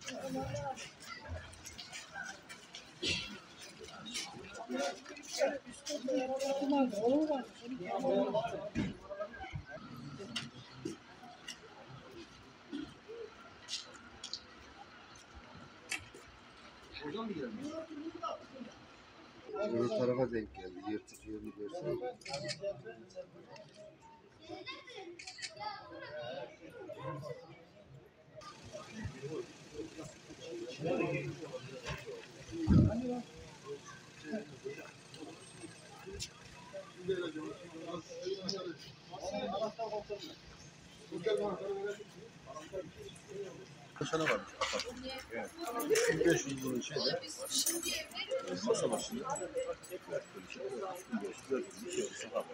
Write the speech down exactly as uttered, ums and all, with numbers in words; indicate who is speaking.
Speaker 1: Öbür tarafa denk geldi. Yırtık yerini görsene.
Speaker 2: Kaşana varmış. Evet. bin beş yüz lira şeyde. Masa başında. bin beş yüz lira bir şey olsa var.